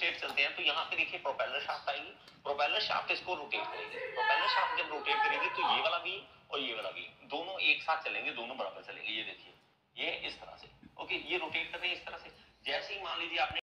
State चलते हैं तो यहाँ पे देखिए प्रोपेलर शाफ्ट आएगी, प्रोपेलर शाफ्ट इसको रोटेट करेगी, प्रोपेलर शाफ्ट जब रोटेट करेगी तो ये वाला व्हील और ये वाला व्हील दोनों एक साथ चलेंगे, दोनों बराबर चलेंगे। ये देखिए ये इस तरह से, ओके, ये रोटेट कर रहे हैं इस तरह से। जैसे ही मान लीजिए आपने